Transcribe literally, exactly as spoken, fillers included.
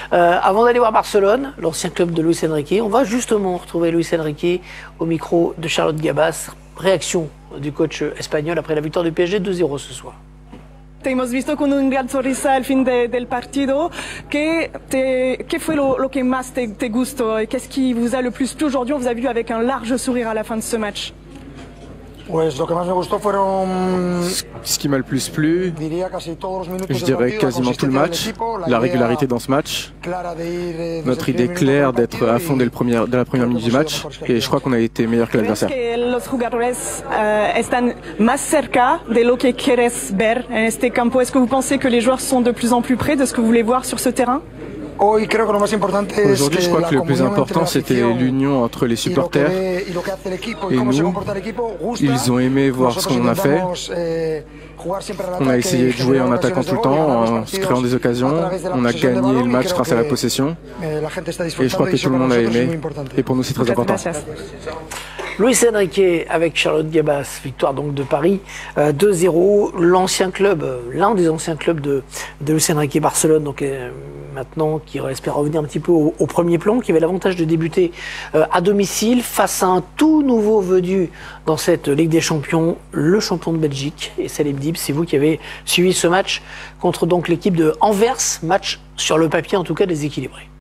Euh, avant d'aller voir Barcelone, l'ancien club de Luis Enrique, on va justement retrouver Luis Enrique au micro de Charlotte Gabas. Réaction du coach espagnol après la victoire du P S G deux zéro ce soir. Te hemos visto con un gran sonrisa al fin de, del partido. ¿Qué, te, qué fue lo, lo que más te, te gustó? Qu'est-ce qui vous a le plus plu aujourd'hui? On vous a vu avec un large sourire à la fin de ce match. Pues lo que más me gustó fueron, Ce qui m'a le plus plu, je dirais quasiment tout le match, la régularité dans ce match, notre idée claire d'être à fond dès, le premier, dès la première minute du match, et je crois qu'on a été meilleur que l'adversaire. Los jugadores uh, están más cerca de lo que quieres ver en este campo. Est-ce que vous pensez que les joueurs sont de plus en plus près de ce que vous voulez voir sur ce terrain? Aujourd'hui, je crois que le plus important, c'était l'union entre les supporters et nous. Ils ont aimé voir ce qu'on a fait. On a essayé de jouer en attaquant tout le temps, en se créant des occasions. On a gagné le match grâce à la possession. Et je crois que tout le monde a aimé. Et pour nous, c'est très important. Luis Enrique avec Charlotte Gabas, victoire donc de Paris euh, deux zéro. L'ancien club, euh, l'un des anciens clubs de, de Luis Enrique, Barcelone, donc euh, maintenant qui espère revenir un petit peu au, au premier plan, qui avait l'avantage de débuter euh, à domicile face à un tout nouveau venu dans cette Ligue des Champions, le champion de Belgique. Et Salim Dib, c'est vous qui avez suivi ce match contre donc l'équipe de Anvers, match sur le papier en tout cas déséquilibré.